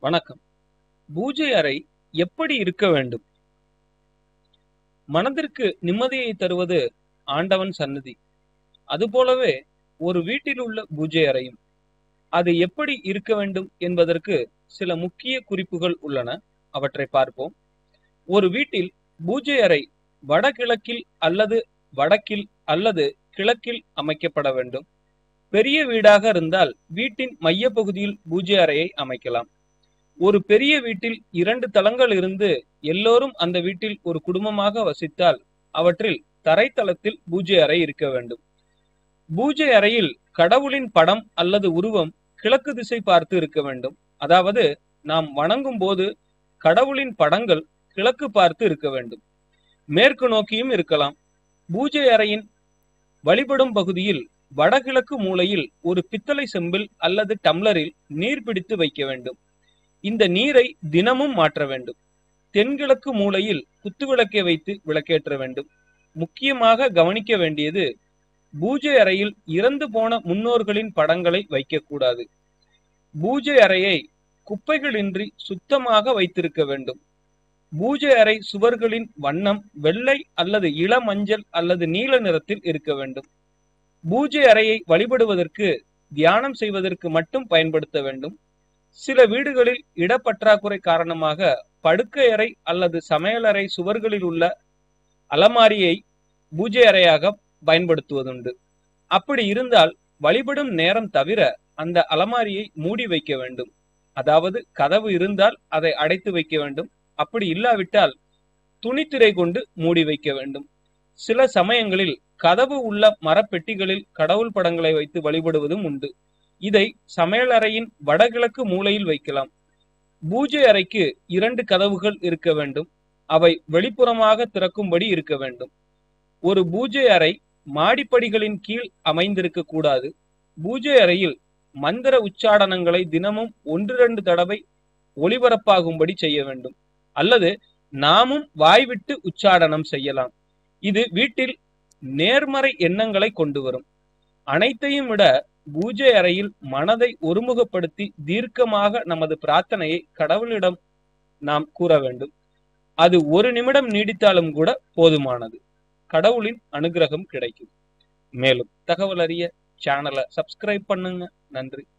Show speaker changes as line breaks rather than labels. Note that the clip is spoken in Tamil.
வணக்கம். பூஜை அறை எப்படி இருக்க வேண்டும்? மனதிற்கு நிம்மதியை தருவது ஆண்டவன் சந்நிதி. அதுபோலவே ஒரு வீட்டில் உள்ள பூஜை அறையும் அது எப்படி இருக்க வேண்டும் என்பதற்கு சில முக்கிய குறிப்புகள் உள்ளன. அவற்றை பார்ப்போம். ஒரு வீட்டில் பூஜை அறை வடகிழக்கில் அல்லது வடக்கில் அல்லது கிழக்கில் அமைக்கப்பட வேண்டும். பெரிய வீடாக இருந்தால் வீட்டின் மைய பகுதியில் பூஜை அறையை அமைக்கலாம். ஒரு பெரிய வீட்டில் 2 தளங்கள் இருந்து எல்லோரும் அந்த வீட்டில் ஒரு குடும்பமாக வசித்தால் அவற்றில் தரைத்தளத்தில் பூஜை அறை இருக்க வேண்டும். பூஜை அறையில் கடவுளின் படம் அல்லது உருவம் கிழக்கு திசை பார்த்து இருக்க வேண்டும். அதாவது நாம் வணங்கும் போது கடவுளின் படங்கள் கிழக்கு பார்த்து இருக்க வேண்டும். மேற்கு நோக்கியும் இருக்கலாம். பூஜை அறையின் வழிபடும் பகுதியில் வடகிழக்கு மூலையில் ஒரு பித்தளை செம்பில் அல்லது டம்ளரில் நீர் பிடித்து வைக்க வேண்டும். இந்த நீரை தினமும் மாற்ற வேண்டும். தென்கிழக்கு மூலையில் குத்துவிளக்கை வைத்து விளக்கேற்ற வேண்டும். முக்கியமாக கவனிக்க வேண்டியது, பூஜை அறையில் இறந்து போன முன்னோர்களின் படங்களை வைக்கக்கூடாது. பூஜை அறையை குப்பைகளின்றி சுத்தமாக வைத்திருக்க வேண்டும். பூஜை அறை சுவர்களின் வண்ணம் வெள்ளை அல்லது இளமஞ்சள் அல்லது நீல நிறத்தில் இருக்க வேண்டும். பூஜை அறையை வழிபடுவதற்கு, தியானம் செய்வதற்கு மட்டும் பயன்படுத்த வேண்டும். சில வீடுகளில் இடப்பற்றாக்குறை காரணமாக படுக்கை அறை அல்லது சமையலறை சுவர்களில் உள்ள அலமாரியை பூஜை அறையாக பயன்படுத்துவதுண்டு. அப்படி இருந்தால் வழிபடும் நேரம் தவிர அந்த அலமாரியை மூடி வைக்க வேண்டும். அதாவது கதவு இருந்தால் அதை அடைத்து வைக்க வேண்டும். அப்படி இல்லாவிட்டால் துணித்திரை கொண்டு மூடி வைக்க வேண்டும். சில சமயங்களில் கதவு உள்ள மரப்பெட்டிகளில் கடவுள் படங்களை வைத்து வழிபடுவதும் உண்டு. இதை சமையலறையின் வடகிழக்கு மூலையில் வைக்கலாம். பூஜை அறைக்கு 2 கதவுகள் இருக்க வேண்டும். அவை வெளிப்புறமாக திறக்கும்படி இருக்க வேண்டும். ஒரு பூஜை அறை மாடிப்படிகளின் கீழ் அமைந்திருக்க கூடாது. பூஜை அறையில் மந்திர உச்சாடனங்களை தினமும் 1-2 தடவை ஒளிபரப்பாகும்படி செய்ய வேண்டும். அல்லது நாமும் வாய்விட்டு உச்சாடனம் செய்யலாம். இது வீட்டில் நேர்மறை எண்ணங்களை கொண்டு வரும். அனைத்தையும் விட பூஜை அறையில் மனதை ஒருமுகப்படுத்தி தீர்க்கமாக நமது பிரார்த்தனையை கடவுளிடம் நாம் கூற வேண்டும். அது 1 நிமிடம் நீடித்தாலும் கூட போதுமானது. கடவுளின் அனுகிரகம் கிடைக்கும். மேலும் தகவல் அறிய சேனலை சப்ஸ்கிரைப் பண்ணுங்க. நன்றி.